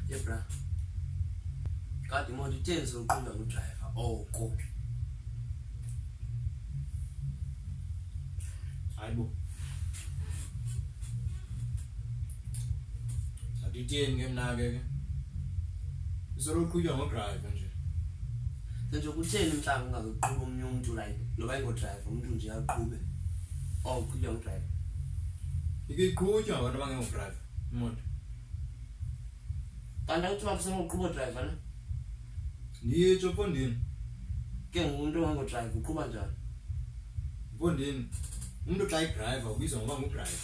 Yeah, bra. Got the more details of uDriver. Oh, go. Aibo. Detail game na again. So uDriver nje. Senje ukutheni mhlawumbe ungazoqhuba omnye umuntu like noba engoDriver umuntu nje aqhube. Oh, uDriver. Ikiqhutywa abantu abangengoDriver imoto. Kanti awuthi bafuna uqhuba uDriver na? Ngiyitsho Mfondini. Ke ngumuntu ongoDriver uqhuba njani? Mfondini. Umuntu xa idriver ubizwa ngoba nguDriver.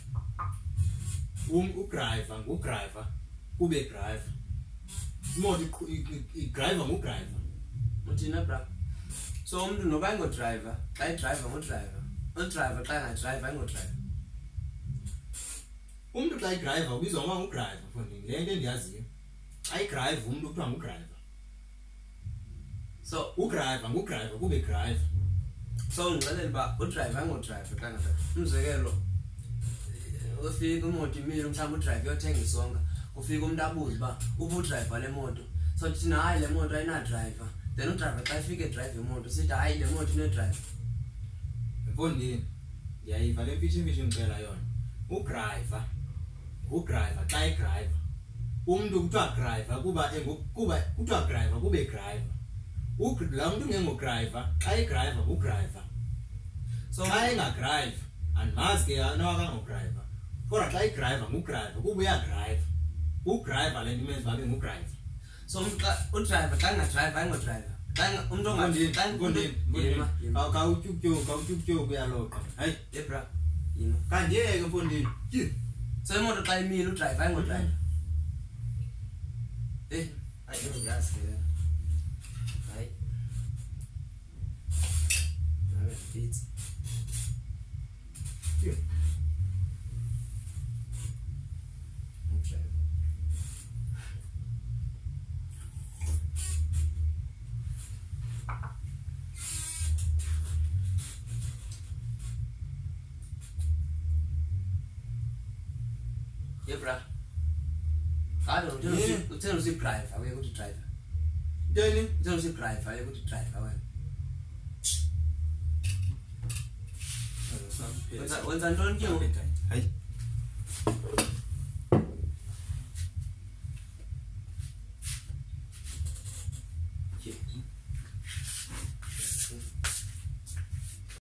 uDriver nguDriver kube driver. Imoto idriver nguDriver. Uthina bra. So umuntu noba engoDriver, xa idriver nguDriver. uDriver xa engadriver engoDriver. Umuntu xa idriver ubizwa ngoba nguDriver Mfondini. Le nto endiyaziyo. Xa idrive umuntu kuthiwa nguDriver. So uDriver nguDriver kube driver. So ngicela ba uDriver engoDriver xa ngata. Umzekelo ufika imoto imile mhlawumbe uDriver uyothenga isonka. Ufika umuntu abuze ba uDriver le moto. So thina hayi le moto ayina driver. Then uDriver xa ifike drive imoto sithi hayi le moto ine driver. Mfondini. Yayiva le mfitshi ngicela yona. uDriver xa idriver. Umuntu kuthiwa driver kuba kuthiwa driver kube driver. La muntu ngengoDriver xa idriver nguDriver. So xa engadrive andimazi ke anoba kangoDriver. Kodwa xa idriver nguDriver kuba uyadrive. uDriver le nto imenza babe nguDriver. So uDriver xa engadrive ayingodriver. Xa umuntu Mfondini. Awutyutyutyuku uyaloqa. Hayi ebra. Yima. Kandiyeke Mfondini. So imoto xa imile uDriver ayingodriver. Ayiyazi ke. Hayi. Nawe fit. Yeah, bra. I don't know. Tell us drive. I will go to drive. Tell us drive. I will go to drive. What's I don't know.